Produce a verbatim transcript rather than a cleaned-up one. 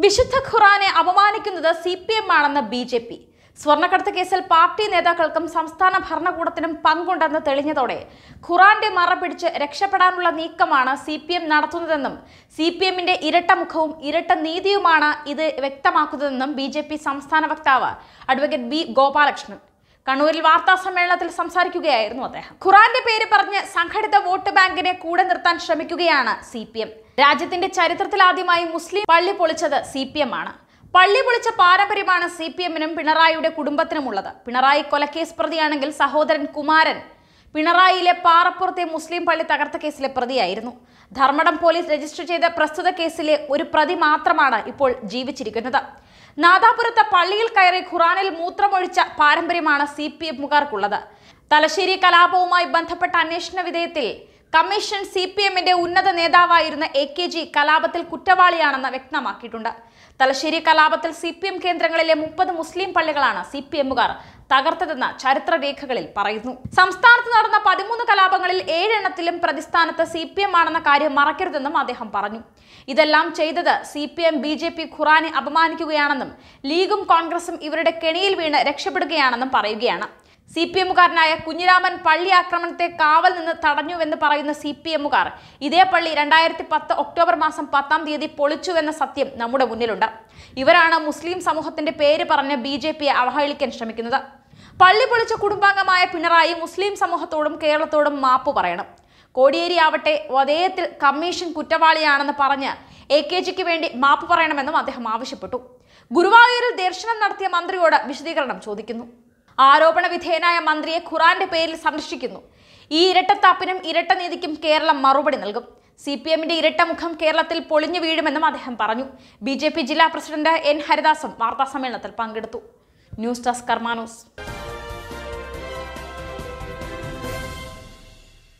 വിശുദ്ധ ഖുർആനെ അപമാനിക്കുന്നത് സി പി എം ആണെന്ന് ബി ജെ പി. സ്വർണ്ണക്കടത്ത് കേസിൽ പാർട്ടി നേതാക്കൾക്കും സംസ്ഥാന ഭരണകൂടത്തിനും പങ്കുണ്ടെന്ന് തെളിഞ്ഞതോടെ ഖുർആന്റെ മറ പിടിച്ച് രക്ഷപ്പെടാനുള്ള നീക്കമാണ് സി പി എം നടത്തുന്നതെന്നും സി പി എമ്മിന്റെ ഇരട്ട മുഖവും ഇരട്ട നീതിയുമാണ് ഇത് വ്യക്തമാക്കുന്നതെന്നും ബി ജെ പി സംസ്ഥാന വക്താവ് അഡ്വക്കേറ്റ് ബി ഗോപാലകൃഷ്ണൻ കണ്ണൂരിൽ വാർത്താ സമ്മേളനത്തിൽ സംസാരിക്കുകയായിരുന്നു അദ്ദേഹം. ഖുർആന്റെ പേര് പറഞ്ഞ് സംഘടിത വോട്ട് ബാങ്കിനെ കൂടെ നിർത്താൻ ശ്രമിക്കുകയാണ് സി പി എം. രാജ്യത്തിന്റെ ചരിത്രത്തിലാദ്യമായി മുസ്ലിം പള്ളി പൊളിച്ചത് സി പി എം ആണ്. പള്ളി പൊളിച്ച പാരമ്പര്യമാണ് സി പി എമ്മിനും പിണറായിയുടെ കുടുംബത്തിനുമുള്ളത്. പിണറായി കൊലക്കേസ് പ്രതിയാണെങ്കിൽ സഹോദരൻ കുമാരൻ പിണറായിയിലെ പാറപ്പുറത്തെ മുസ്ലിം പള്ളി തകർത്ത കേസിലെ പ്രതിയായിരുന്നു. ധർമ്മടം പോലീസ് രജിസ്റ്റർ ചെയ്ത പ്രസ്തുത കേസിലെ ഒരു പ്രതി മാത്രമാണ് ഇപ്പോൾ ജീവിച്ചിരിക്കുന്നത്. നാദാപുരത്തെ പള്ളിയിൽ കയറി ഖുറാനിൽ മൂത്രമൊഴിച്ച പാരമ്പര്യമാണ് സി പി എമ്മുകാർക്കുള്ളത്. തലശ്ശേരി കലാപവുമായി ബന്ധപ്പെട്ട അന്വേഷണ വിധേയത്തിൽ കമ്മീഷൻ സി പി എമ്മിന്റെ ഉന്നത നേതാവായിരുന്ന എ കെ ജി കലാപത്തിൽ കുറ്റവാളിയാണെന്ന് വ്യക്തമാക്കിയിട്ടുണ്ട്. തലശ്ശേരി കലാപത്തിൽ സി പി എം കേന്ദ്രങ്ങളിലെ മുപ്പത് മുസ്ലിം പള്ളികളാണ് സി പി എമ്മുകാർ തകർത്തതെന്ന് ചരിത്രരേഖകളിൽ പറയുന്നു. സംസ്ഥാനത്ത് നടന്ന പതിമൂന്ന് കലാപങ്ങളിൽ ഏഴെണ്ണത്തിലും പ്രതിസ്ഥാനത്ത് സി പി എം ആണെന്ന കാര്യം മറക്കരുതെന്നും അദ്ദേഹം പറഞ്ഞു. ഇതെല്ലാം ചെയ്തത് C P M B J P ഖുറാനെ അപമാനിക്കുകയാണെന്നും ലീഗും കോൺഗ്രസും ഇവരുടെ കെണിയിൽ വീണ് രക്ഷപ്പെടുകയാണെന്നും പറയുകയാണ്. സി പി എമ്മുകാരനായ കുഞ്ഞിരാമൻ പള്ളി ആക്രമണത്തെ കാവൽ നിന്ന് തടഞ്ഞുവെന്ന് പറയുന്ന സി പി എമ്മുകാർ ഇതേ പള്ളി രണ്ടായിരത്തി പത്ത് ഒക്ടോബർ മാസം പത്താം തീയതി പൊളിച്ചുവെന്ന സത്യം നമ്മുടെ മുന്നിലുണ്ട്. ഇവരാണ് മുസ്ലിം സമൂഹത്തിന്റെ പേര് പറഞ്ഞ് ബി ജെ പിയെ അവഹേളിക്കാൻ ശ്രമിക്കുന്നത്. പള്ളി പൊളിച്ച കുടുംബാംഗമായ പിണറായി മുസ്ലിം സമൂഹത്തോടും കേരളത്തോടും മാപ്പ് പറയണം. കോടിയേരി ആവട്ടെ വധേയത്തിൽ കമ്മീഷൻ കുറ്റവാളിയാണെന്ന് പറഞ്ഞ് എ കെ ജിക്ക് വേണ്ടി മാപ്പ് പറയണമെന്നും അദ്ദേഹം ആവശ്യപ്പെട്ടു. ഗുരുവായൂരിൽ ദർശനം നടത്തിയ മന്ത്രിയോട് വിശദീകരണം ചോദിക്കുന്നു. ആരോപണ വിധേയനായ മന്ത്രിയെ ഖുറാന്റെ പേരിൽ സംരക്ഷിക്കുന്നു. ഈ ഇരട്ടത്താപ്പിനും ഇരട്ട നീതിക്കും കേരളം മറുപടി നൽകും. സി പി എമ്മിന്റെ ഇരട്ടമുഖം കേരളത്തിൽ പൊളിഞ്ഞു വീഴുമെന്നും അദ്ദേഹം പറഞ്ഞു. ബി ജെ പി ജില്ലാ പ്രസിഡന്റ് എൻ ഹരിദാസും വാർത്താ സമ്മേളനത്തിൽ പങ്കെടുത്തു. News desk കർമാനൂസ്.